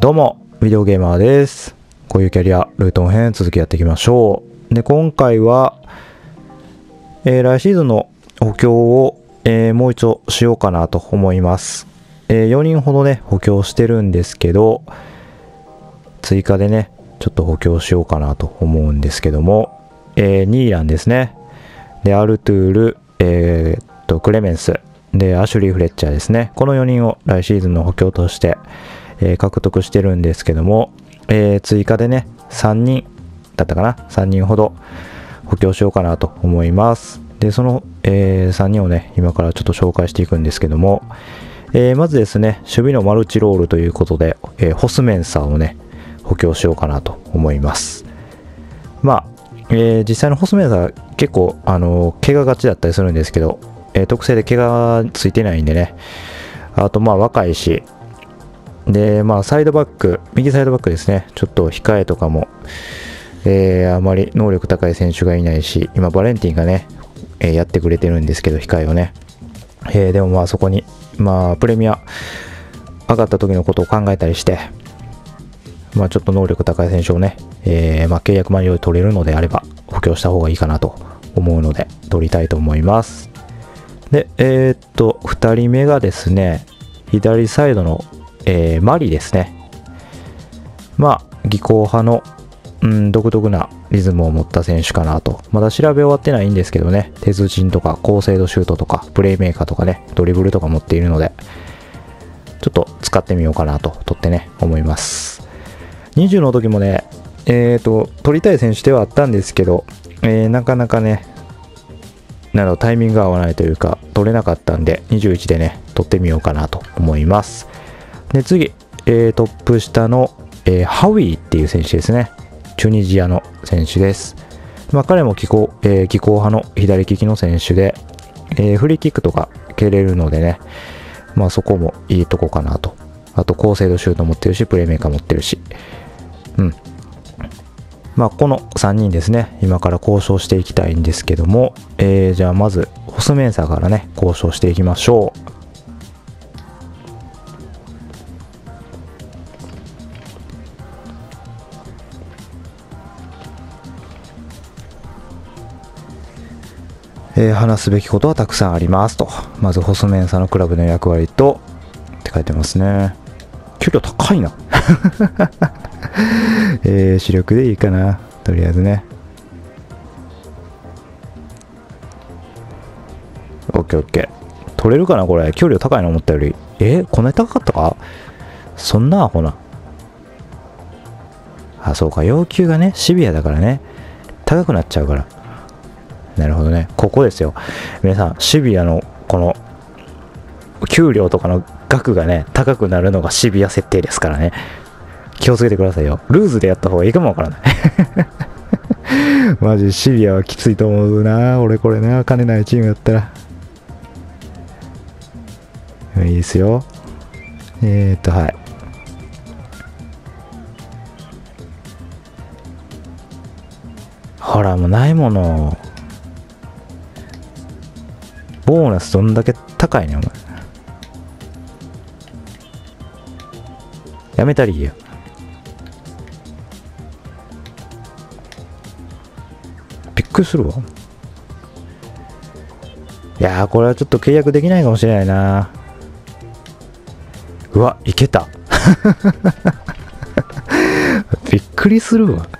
どうも、ビデオゲーマーです。こういうキャリア、ルートン編続きやっていきましょう。で、今回は、来シーズンの補強を、もう一度しようかなと思います。4人ほどね、補強してるんですけど、追加でね、ちょっと補強しようかなと思うんですけども、ニーランですね。で、アルトゥール、クレメンス、で、アシュリー・フレッチャーですね。この4人を来シーズンの補強として、獲得してるんですけども、追加でね、3人だったかな ?3 人ほど補強しようかなと思います。で、その、3人をね、今からちょっと紹介していくんですけども、まずですね、守備のマルチロールということで、ホスメンサーをね、補強しようかなと思います。まあ、実際のホスメンサー結構、怪我がちだったりするんですけど、特性で怪我ついてないんでね、あとまあ若いし、で、まあサイドバック、右サイドバックですね、ちょっと控えとかも、あまり能力高い選手がいないし、今バレンティンがね、やってくれてるんですけど、控えをね。でもまあそこに、まあプレミア上がった時のことを考えたりして、まあちょっと能力高い選手をね、まあ契約満了で取れるのであれば補強した方がいいかなと思うので取りたいと思います。で、2人目がですね、左サイドの、マリですね。まあ技巧派の、独特なリズムを持った選手かなと。まだ調べ終わってないんですけどね、鉄人とか高精度シュートとかプレイメーカーとかね、ドリブルとか持っているので、ちょっと使ってみようかなと取ってね、思います。20の時もね、取りたい選手ではあったんですけど、なかなかね、タイミングが合わないというか、取れなかったんで、21でね、取ってみようかなと思います。で、次、トップ下の、ハウィーっていう選手ですね。チュニジアの選手です。まあ、彼も技巧派の左利きの選手で、フリーキックとか蹴れるのでね、まあそこもいいとこかなと。あと高精度シュート持ってるし、プレイメーカー持ってるし。まあこの3人ですね、今から交渉していきたいんですけども、じゃあまずホスメンサーからね、交渉していきましょう。話すべきことはたくさんありますと。まずホスメンサーのクラブの役割とって書いてますね。給料高いな。主力でいいかな、とりあえずね。OK。取れるかなこれ。給料高いの思ったより。こんなに高かったか。そんなアホな。あ、そうか。要求がね、シビアだからね。高くなっちゃうから。なるほどね。ここですよ。皆さん、シビアのこの給料とかの額がね、高くなるのがシビア設定ですからね。気をつけてくださいよ。ルーズでやった方がいいかもわからない。マジシビアはきついと思うな。俺これな、金ないチームやったら。いいですよ。はい。ほら、もうないもの。ボーナスどんだけ高いねん、お前。やめたりいいよ。びっくりするわ。いやー、これはちょっと契約できないかもしれないな。うわ、いけた。びっくりするわ。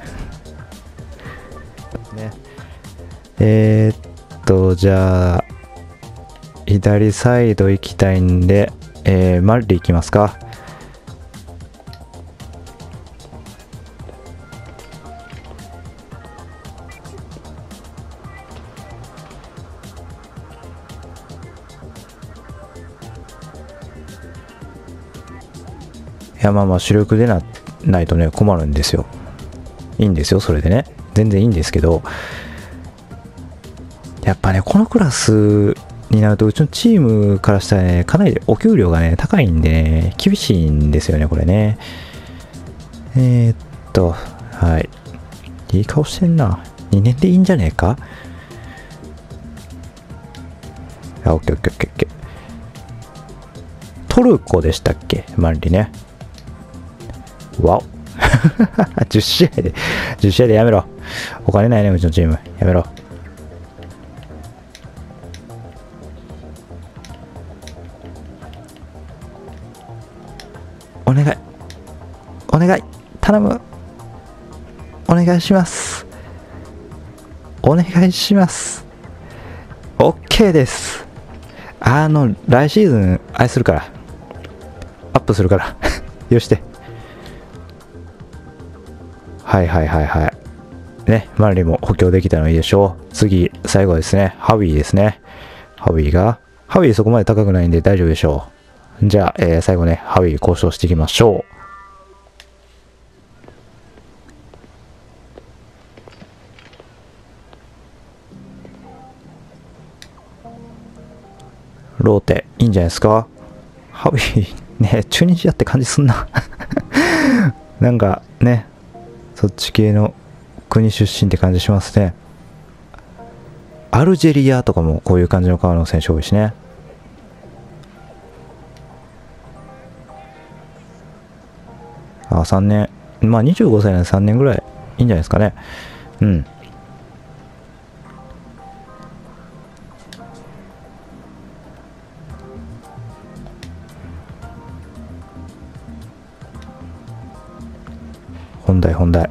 ね。じゃあ、左サイド行きたいんで、マリ行きますか。いや、まあ主力でないとね、困るんですよ。いいんですよ、それでね。全然いいんですけど、やっぱね、このクラスになると、うちのチームからしたらね、かなりお給料がね、高いんでね、厳しいんですよね、これね。はい。いい顔してんな。2年でいいんじゃねえか。オッケー。トルコでしたっけ、マリね。 わお。10試合で、10試合でやめろ。お金ないね、うちのチーム。やめろ。お願い。お願い。頼む。お願いします。お願いします。OK です。来シーズン、あれするから。アップするから。よして。はいはいはいはい。ね、マンリも補強できたのいいでしょう。次、最後ですね。ハウィーですね。ハウィーそこまで高くないんで大丈夫でしょう。じゃあ、最後ね、ハウィー交渉していきましょう。ローテ、いいんじゃないですか。ハウィー、ね、チュニジアって感じすんな。なんかね、そっち系の国出身って感じしますね。アルジェリアとかもこういう感じの顔の選手多いしね。3年。まあ25歳なんで3年ぐらいいいんじゃないですかね。うん。本題。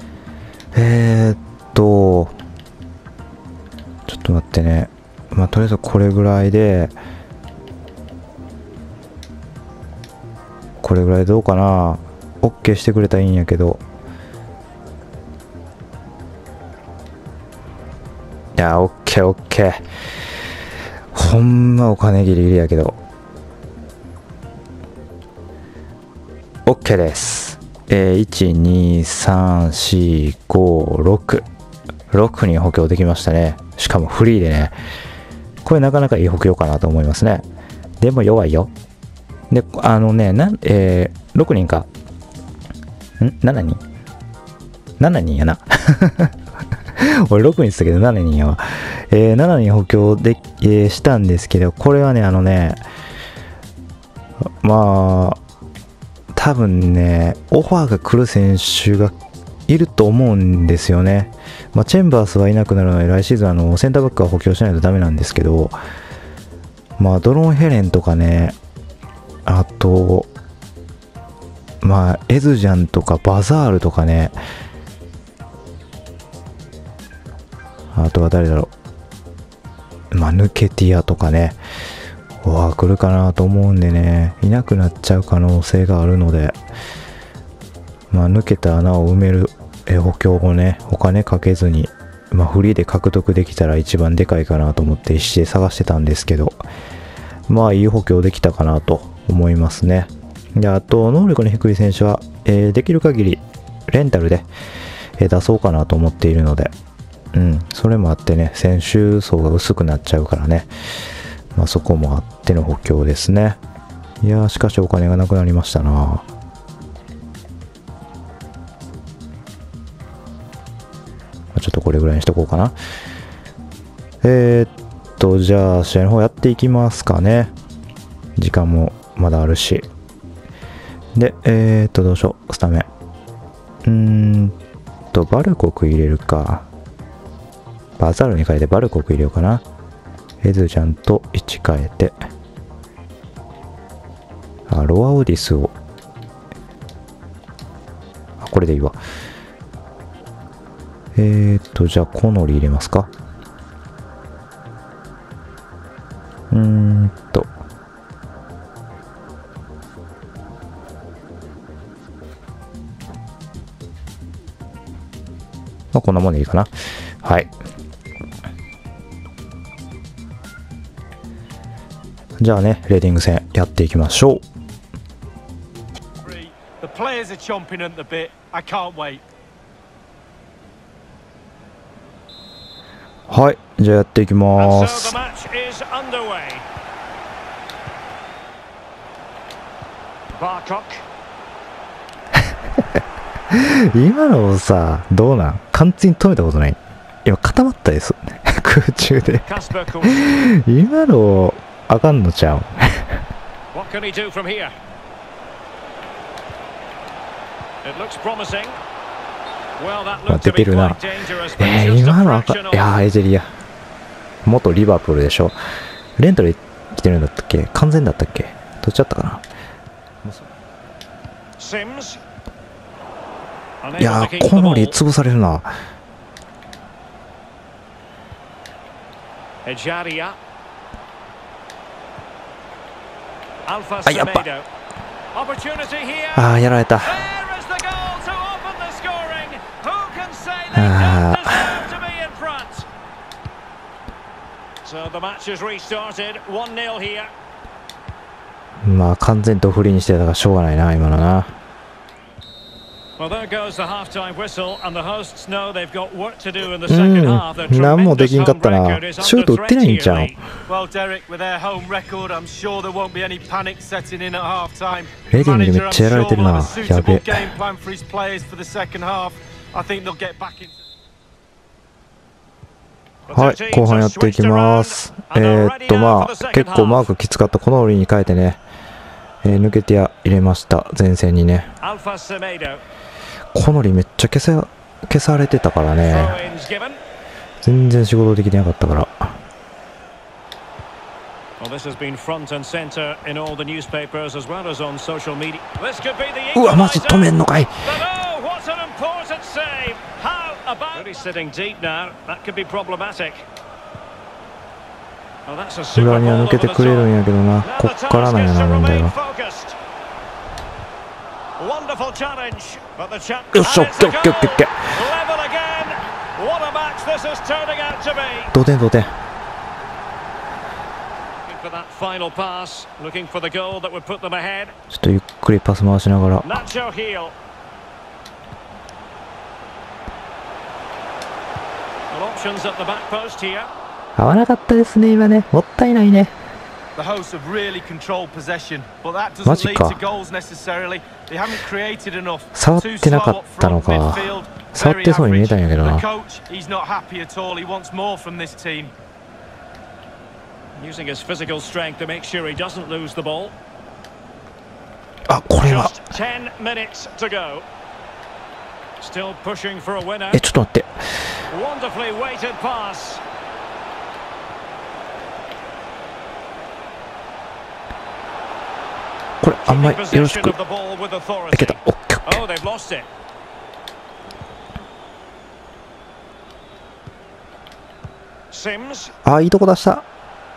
ちょっと待ってね。まあ、とりあえずこれぐらいで、どうかな。OK してくれたらいいんやけど。いや、OK。ほんまお金ギリギリやけど。OK です。1、2、3、4、5、6人補強できましたね。しかもフリーでね。これなかなかいい補強かなと思いますね。でも弱いよ。で、6人か。7人 ?7 人やな。俺6人って言ったけど7人やわ。7人補強で、したんですけど、これはね、まあ、多分ね、オファーが来る選手がいると思うんですよね。まあ、チェンバースはいなくなるので、来シーズンセンターバックは補強しないとダメなんですけど、まあ、ドロンヘレンとかね、あと、まあ、エズジャンとかバザールとかね、あとは誰だろう。まあ、ヌケティアとかね、来るかなと思うんでね、いなくなっちゃう可能性があるので、まあ、抜けた穴を埋める補強をね、お金かけずに、まあ、フリーで獲得できたら一番でかいかなと思って必死で探してたんですけど、まあ、いい補強できたかなと思いますね。で、あと、能力の低い選手は、できる限りレンタルで、出そうかなと思っているので、それもあってね、選手層が薄くなっちゃうからね、まあ、そこもあっての補強ですね。いやー、しかしお金がなくなりましたな。ちょっとこれぐらいにしとこうかな。じゃあ、試合の方やっていきますかね。時間もまだあるし。で、どうしよう、スタメン。バルコク入れるか。バザールに変えてバルコク入れようかな。エズちゃんと位置変えて。ロアオディスを。これでいいわ。じゃあ、コノリ入れますか。まあ、こんなもんでいいかな。はい。じゃあね、レーディング戦やっていきましょう。はい、じゃあやっていきます。今のさ、どうなん？完全に止めたことない。今固まったです。空中で。今のあかんのちゃう。 出てるな。今のいやー、エジェリア。元リバプールでしょ。レンタル来てるんだったっけ？完全だったっけ？どっちだったかな。いやー、コノリ潰されるな。あ、やっぱ。ああ、やられた。ああ。まあ完全とフリーにしてたからしょうがないな、今のな。何もできんかったな。シュート打ってないんちゃう。レディングでめっちゃやられてるな。やべえ。はい、後半やっていきます。まあ結構マークきつかったこの折に変えてね、抜けて入れました、前線にね。コノリめっちゃ消されてたからね、全然仕事できてなかったから。うわ、マジ止めんのかい。裏には抜けてくれるんやけどな、こっからなんやな、問題は。よっしゃ、オッケーオッケーオッケーオッケー。同点同点。ちょっとゆっくりパス回しながら。合わなかったですね、今ね。もったいないね。マジか。触ってなかったのか。触ってそうに見えたんやけどな。あ、これは。ちょっと待って。これあんまりよろしくいけた。オッケーオッケー。ああ、いいとこ出した。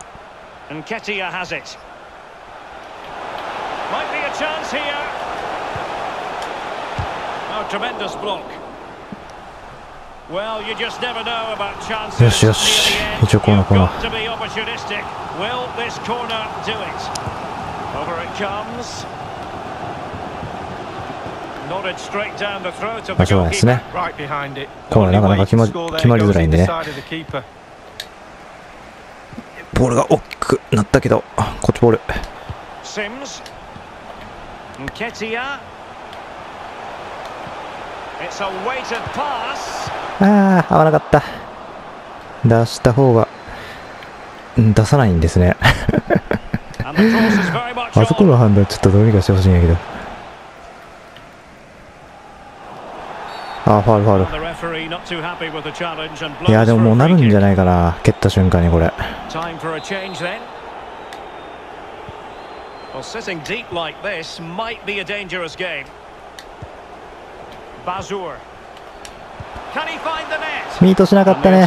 よしよし、一応コーナーコーナー。まあしょうがないですね。コーナーなかなか決まりづらいんでね。ボールが大きくなったけど、こっちボール。ああ、合わなかった。出した方が出さないんですね。あそこの判断ちょっとどうにかしてほしいんやけど。ああ、ファウルファウル。いやでももうなるんじゃないかな、蹴った瞬間にこれ。ミートしなかったね。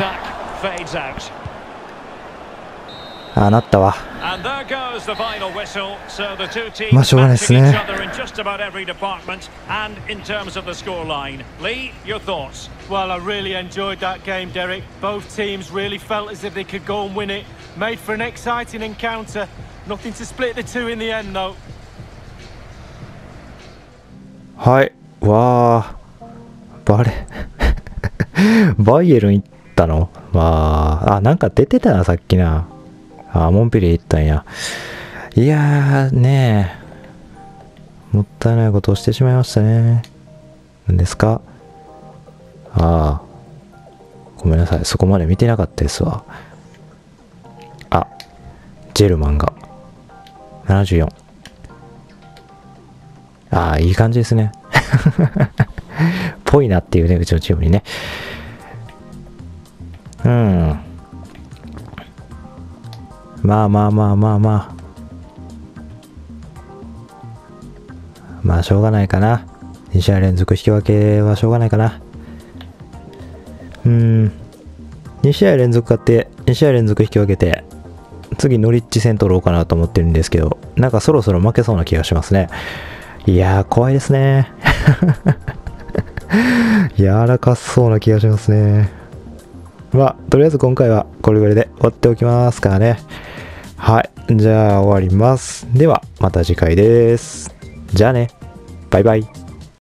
ああ、なったわ。まあしょうがないですね。 Well, I really enjoyed that game, Derek. Both teams really felt as if they could go and win it. Made for an exciting encounter. Nothing to split the two in the end, though. はい。わあ。バイエルン行ったの？まあ、なんか出てたな、さっきな。モンペリエ行ったんや。いやー、ねえ。もったいないことをしてしまいましたね。何ですか？ああ。ごめんなさい。そこまで見てなかったですわ。あ、ジェルマンが。74。ああ、いい感じですね。 ぽいなっていうね、うちのチームにね。うん。まあ。まあ、しょうがないかな。2試合連続引き分けはしょうがないかな。2試合連続勝って、2試合連続引き分けて、次ノリッチ戦取ろうかなと思ってるんですけど、なんかそろそろ負けそうな気がしますね。いやー、怖いですね。柔らかそうな気がしますね。まあ、とりあえず今回はこれぐらいで終わっておきますからね。はい。じゃあ終わります。では、また次回です。じゃあね。バイバイ。